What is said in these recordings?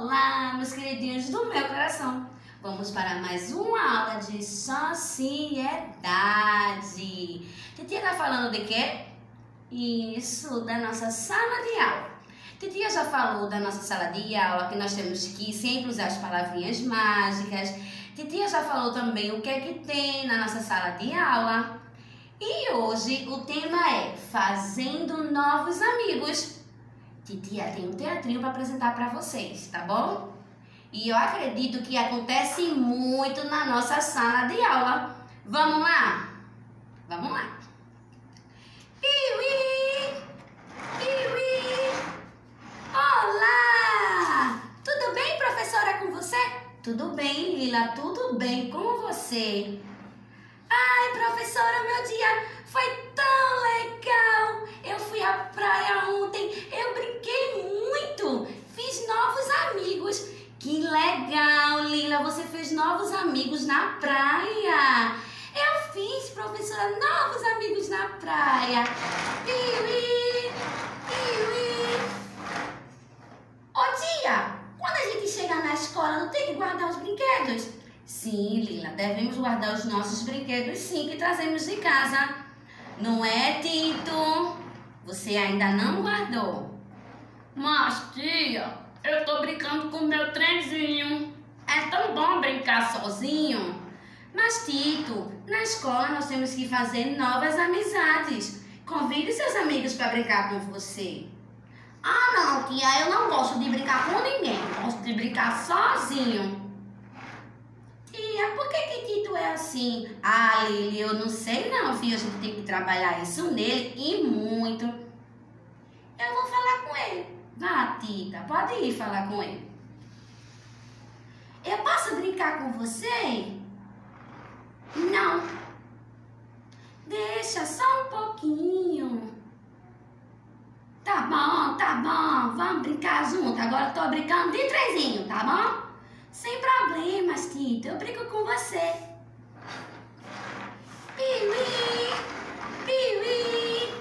Olá, meus queridinhos do meu coração. Vamos para mais uma aula de sociedade. Titia tá falando de quê? Isso, da nossa sala de aula. Titia já falou da nossa sala de aula, que nós temos que sempre usar as palavrinhas mágicas. Titia já falou também o que é que tem na nossa sala de aula. E hoje o tema é Fazendo Novos Amigos. Titia tem um teatrinho para apresentar para vocês, tá bom? E eu acredito que acontece muito na nossa sala de aula. Vamos lá? Vamos lá. Piuí! Piuí! Olá! Tudo bem, professora, com você? Tudo bem, Lila, tudo bem com você? Ai, professora, meu dia foi tão legal! Eu fui à praia ontem, eu brinquei muito, fiz novos amigos. Que legal, Lila, você fez novos amigos na praia. Eu fiz, professora, novos amigos na praia. Piuí, piuí. Ô tia, quando a gente chegar na escola, não tem que guardar os brinquedos? Sim, Lila, devemos guardar os nossos brinquedos, sim, que trazemos de casa. Não é, Tito? Você ainda não guardou? Mas, tia, eu tô brincando com o meu trenzinho. É tão bom brincar sozinho. Mas, Tito, na escola nós temos que fazer novas amizades. Convide seus amigos para brincar com você. Ah, não, tia, eu não gosto de brincar com ninguém. Gosto de brincar sozinho. Tia, por que Tito é assim? Ah, Lili, eu não sei não, filho. A gente tem que trabalhar isso nele e muito. Eu vou falar com ele. Vá, Tita, pode ir falar com ele. Eu posso brincar com você? Não. Deixa só um pouquinho. Tá bom. Vamos brincar junto. Agora eu tô brincando de trenzinho, tá bom? Sem problemas, Tito. Eu brinco com você. Piuí, piuí,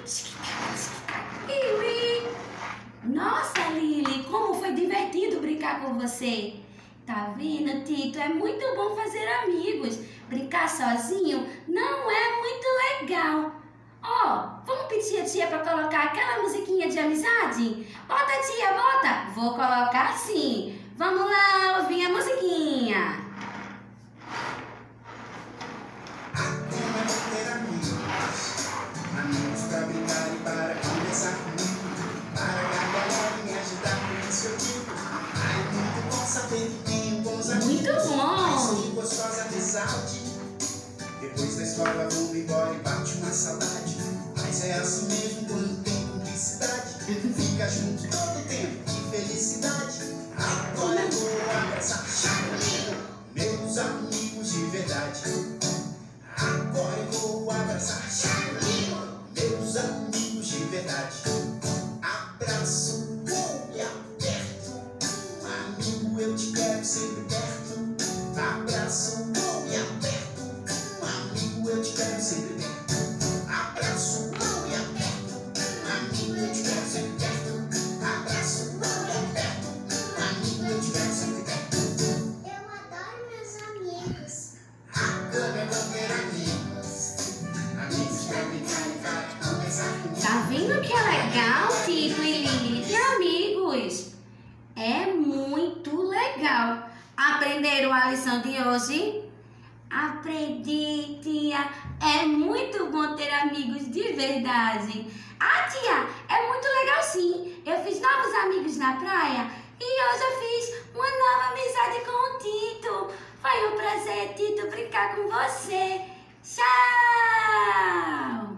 piuí. Nossa, Lili, como foi divertido brincar com você. Tá vendo, Tito? É muito bom fazer amigos. Brincar sozinho não é muito legal. Ó, vamos pedir a tia para colocar aquela musiquinha de amizade? Bota, tia, bota. Vou colocar sim. Vamos lá ouvir a musiquinha. Agora vou ter amigos. Amigos pra brincar e para conversar comigo. Para gargalhar e me ajudar com isso eu digo. Ai, muito bom saber que tenho bons amigos. Muito bom. Mas que gostosa amizade. Depois da escola vou embora e bate uma saudade. Mas é assim mesmo quando tem cumplicidade. Fica junto todo tempo, que felicidade. Agora eu vou abraçar meus amigos de verdade. Agora eu vou abraçar meus amigos de verdade. Abraço e aperto, amigo, eu te quero sempre perto. Abraço e aperto, amigo, eu te quero sempre perto. Abraço e aperto, amigo, eu te quero sempre perto. Abraço e aperto, amigo, eu te quero sempre perto. Eu adoro meus amigos. Agora eu vou ter amigos. Amigos pra brincar e para conversar comigo. Tá vendo que é legal, Tito e Lili? Ter amigos. É muito legal. Aprenderam a lição de hoje? Aprendi, tia. É muito bom ter amigos de verdade. Ah, tia, é muito legal sim. Eu fiz novos amigos na praia e hoje eu fiz uma nova amizade com o Tito. Foi um prazer, Tito, brincar com você. Tchau!